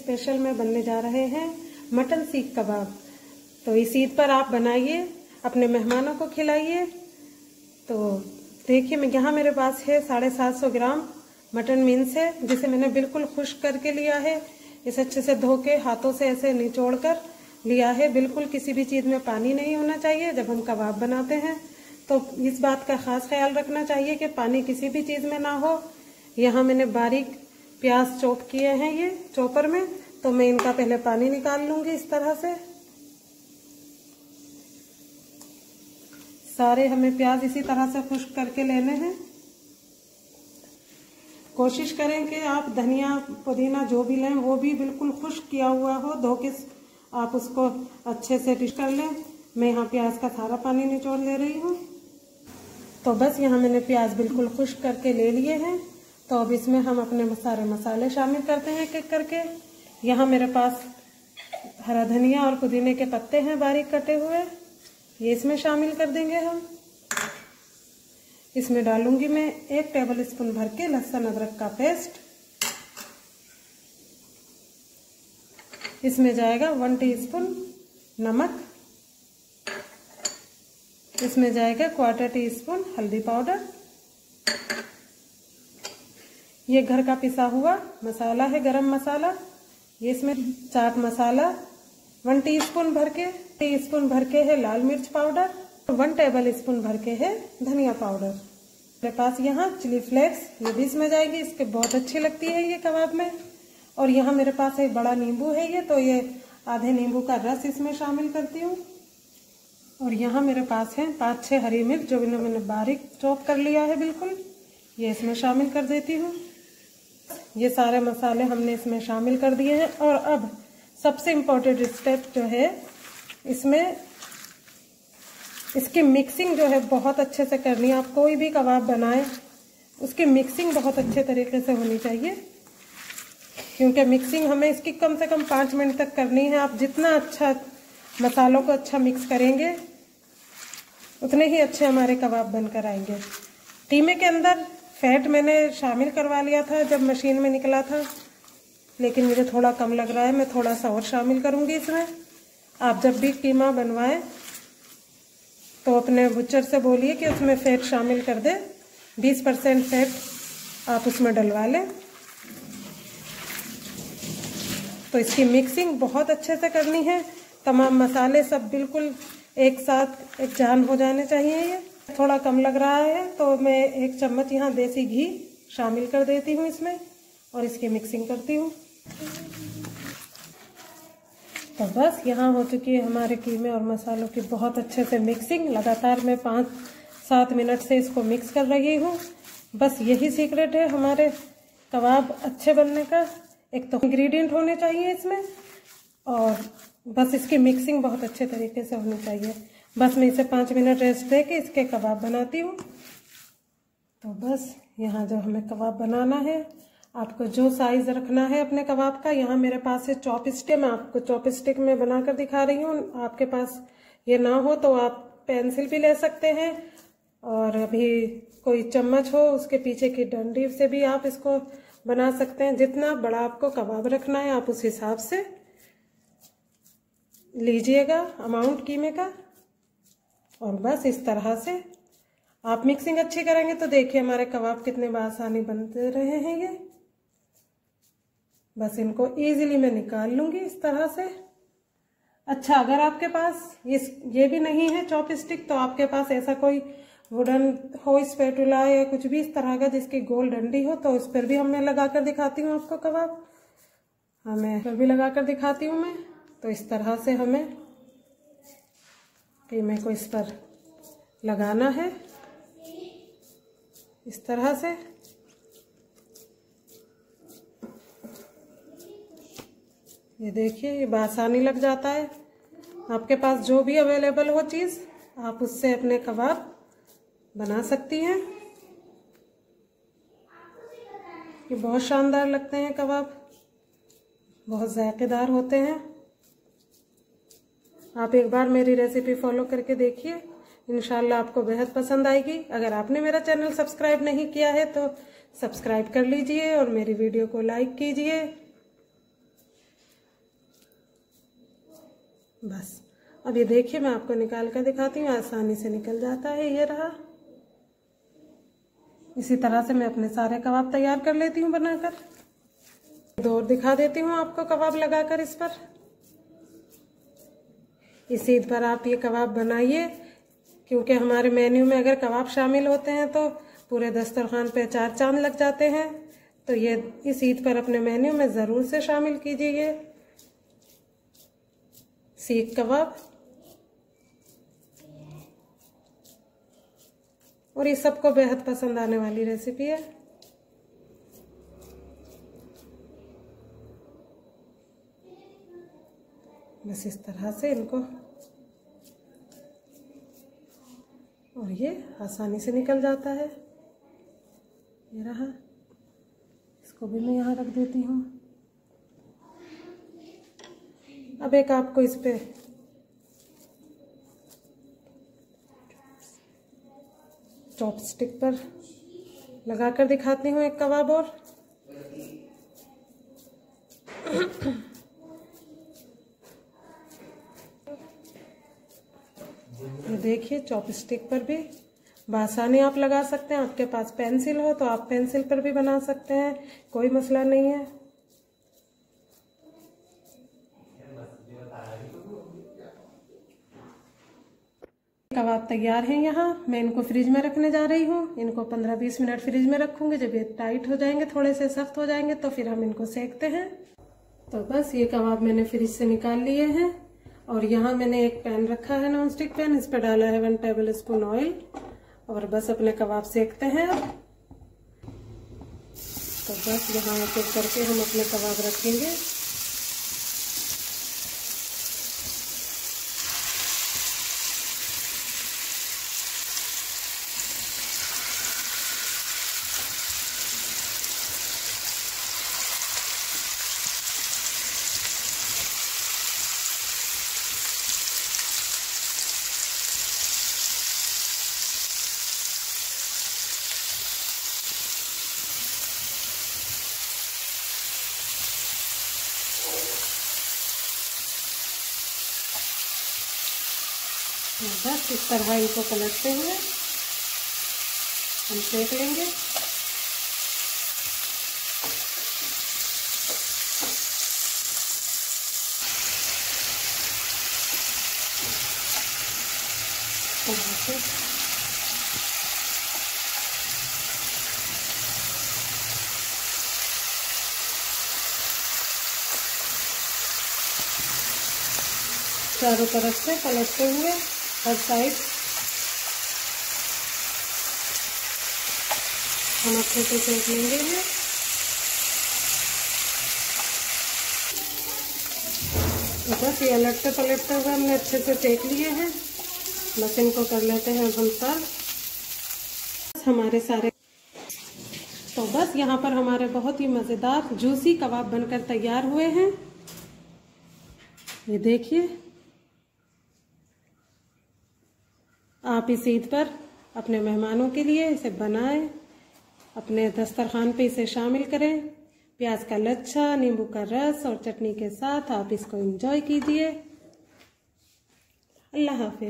Special में बनने जा रहे हैं मटन सीख कबाब। तो इस ईद पर आप बनाइए, अपने मेहमानों को खिलाइए। तो देखिए, यहाँ मेरे पास है 750 ग्राम मटन मीन्स है, जिसे मैंने बिल्कुल खुश्क करके लिया है। इसे अच्छे से धो के हाथों से ऐसे निचोड़ कर लिया है। बिल्कुल किसी भी चीज़ में पानी नहीं होना चाहिए जब हम कबाब बनाते हैं। तो इस बात का खास ख्याल रखना चाहिए कि पानी किसी भी चीज़ में ना हो। यहाँ मैंने बारीक प्याज चॉप किए हैं ये चॉपर में, तो मैं इनका पहले पानी निकाल लूंगी। इस तरह से सारे हमें प्याज इसी तरह से खुश्क करके लेने हैं। कोशिश करें कि आप धनिया पुदीना जो भी लें वो भी बिल्कुल खुश्क किया हुआ हो, धो के आप उसको अच्छे से डिश कर लें। मैं यहाँ प्याज का सारा पानी निचोड़ ले रही हूँ। तो बस यहाँ मैंने प्याज बिल्कुल खुश्क करके ले लिए हैं। तो अब इसमें हम अपने सारे मसाले शामिल करते हैं एक-एक करके। यहाँ मेरे पास हरा धनिया और पुदीने के पत्ते हैं बारीक कटे हुए, ये इसमें शामिल कर देंगे हम। इसमें डालूंगी मैं 1 टेबल स्पून भर के लहसुन अदरक का पेस्ट। इसमें जाएगा 1 टीस्पून नमक। इसमें जाएगा 1/4 टीस्पून हल्दी पाउडर। ये घर का पिसा हुआ मसाला है, गरम मसाला। ये इसमें चाट मसाला 1 टीस्पून भर के है लाल मिर्च पाउडर। 1 टेबल स्पून भर के है धनिया पाउडर। मेरे पास यहाँ चिली फ्लेक्स ये भी इसमें जाएगी, इसके बहुत अच्छी लगती है ये कबाब में। और यहाँ मेरे पास एक बड़ा नींबू है ये, तो ये आधे नींबू का रस इसमें शामिल करती हूँ। और यहाँ मेरे पास है 5-6 हरी मिर्च, जो मैंने बारीक चॉप कर लिया है बिल्कुल, ये इसमें शामिल कर देती हूँ। ये सारे मसाले हमने इसमें शामिल कर दिए हैं। और अब सबसे इम्पोर्टेंट स्टेप जो है, इसमें इसकी मिक्सिंग जो है बहुत अच्छे से करनी है। आप कोई भी कबाब बनाएं, उसकी मिक्सिंग बहुत अच्छे तरीके से होनी चाहिए, क्योंकि मिक्सिंग हमें इसकी कम से कम 5 मिनट तक करनी है। आप जितना अच्छा मसालों को अच्छा मिक्स करेंगे, उतने ही अच्छे हमारे कबाब बनकर आएंगे। कीमे के अंदर फैट मैंने शामिल करवा लिया था जब मशीन में निकला था, लेकिन मुझे थोड़ा कम लग रहा है, मैं थोड़ा सा और शामिल करूंगी इसमें। आप जब भी कीमा बनवाएं तो अपने बुचर से बोलिए कि उसमें फैट शामिल कर दे। 20% फैट आप उसमें डलवा लें। तो इसकी मिक्सिंग बहुत अच्छे से करनी है। तमाम मसाले सब बिल्कुल एक साथ एक जान हो जाने चाहिए। ये थोड़ा कम लग रहा है, तो मैं 1 चम्मच यहाँ देसी घी शामिल कर देती हूँ इसमें और इसकी मिक्सिंग करती हूँ। तो बस यहाँ हो चुकी है हमारे कीमे और मसालों की बहुत अच्छे से मिक्सिंग। लगातार मैं 5-7 मिनट से इसको मिक्स कर रही हूँ। बस यही सीक्रेट है हमारे कबाब अच्छे बनने का। एक तो इंग्रेडिएंट होने चाहिए इसमें, और बस इसकी मिक्सिंग बहुत अच्छे तरीके से होनी चाहिए। बस मैं इसे 5 मिनट रेस्ट दे के इसके कबाब बनाती हूँ। तो बस यहाँ जो हमें कबाब बनाना है, आपको जो साइज रखना है अपने कबाब का, यहाँ मेरे पास है चॉप स्टिक। मैं आपको चॉप स्टिक में बनाकर दिखा रही हूँ। आपके पास ये ना हो तो आप पेंसिल भी ले सकते हैं, और अभी कोई चम्मच हो उसके पीछे की डंडी से भी आप इसको बना सकते हैं। जितना बड़ा आपको कबाब रखना है आप उस हिसाब से लीजिएगा अमाउंट कीमे का। और बस इस तरह से आप मिक्सिंग अच्छी करेंगे तो देखिए हमारे कबाब कितने बासानी बनते रहे हैं ये। बस इनको इजीली मैं निकाल लूंगी इस तरह से। अच्छा, अगर आपके पास ये भी नहीं है चॉप स्टिक, तो आपके पास ऐसा कोई वुडन हो स्पैटुला या कुछ भी इस तरह का जिसकी गोल डंडी हो, तो उस पर भी मैं लगाकर दिखाती हूँ आपको कबाब। हमें पर भी लगाकर दिखाती हूँ मैं। तो इस तरह से हमें कीमे को इस पर लगाना है, इस तरह से। ये देखिए, ये आसानी लग जाता है। आपके पास जो भी अवेलेबल हो चीज़, आप उससे अपने कबाब बना सकती हैं। ये बहुत शानदार लगते हैं कबाब, बहुत जायकेदार होते हैं। आप एक बार मेरी रेसिपी फॉलो करके देखिए, इंशाल्लाह आपको बेहद पसंद आएगी। अगर आपने मेरा चैनल सब्सक्राइब नहीं किया है तो सब्सक्राइब कर लीजिए और मेरी वीडियो को लाइक कीजिए। बस अब ये देखिए, मैं आपको निकाल कर दिखाती हूँ। आसानी से निकल जाता है, ये रहा। इसी तरह से मैं अपने सारे कबाब तैयार कर लेती हूँ बनाकर। दो और दिखा देती हूँ आपको कबाब लगाकर इस पर। इस ईद पर आप ये कबाब बनाइए, क्योंकि हमारे मेन्यू में अगर कबाब शामिल होते हैं तो पूरे दस्तरखान पे चार चांद लग जाते हैं। तो ये इस ईद पर अपने मेन्यू में ज़रूर से शामिल कीजिए सीख कबाब। और ये सबको बेहद पसंद आने वाली रेसिपी है। बस इस तरह से इनको, और ये आसानी से निकल जाता है। ये रहा, इसको भी मैं यहाँ रख देती हूँ। अब एक आपको इस पे चॉपस्टिक पर लगाकर दिखाती हूँ एक कबाब और। ये देखिए, चॉपस्टिक पर भी बासानी आप लगा सकते हैं। आपके पास पेंसिल हो तो आप पेंसिल पर भी बना सकते हैं, कोई मसला नहीं है। कबाब तैयार हैं। यहाँ मैं इनको फ्रिज में रखने जा रही हूँ। इनको 15-20 मिनट फ्रिज में रखूंगी। जब ये टाइट हो जाएंगे, थोड़े से सख्त हो जाएंगे, तो फिर हम इनको सेकते हैं। तो बस ये कबाब मैंने फ्रिज से निकाल लिए हैं। और यहाँ मैंने एक पैन रखा है, नॉन स्टिक पैन। इस पर डाला है 1 टेबल स्पून ऑयल। और बस अपने कबाब सेकते हैं अब। तो बस यहाँ एक एक करके हम अपने कबाब रखेंगे। बस इस तरह इनको पलटते हुए हम सेक लेंगे। चारों तरफ से पलटते हुए हर साइड हम अच्छे से सेक लेंगे। तो बस ये अलटते पलटते हुए हमने अच्छे से सेक लिए हैं। बस इनको कर लेते हैं हम सर्व हमारे सारे। तो बस यहाँ पर हमारे बहुत ही मज़ेदार जूसी कबाब बनकर तैयार हुए हैं। ये देखिए, आप इस ईद पर अपने मेहमानों के लिए इसे बनाएं, अपने दस्तरखान पे इसे शामिल करें। प्याज का लच्छा, नींबू का रस और चटनी के साथ आप इसको एंजॉय कीजिए। अल्लाह हाफिज़।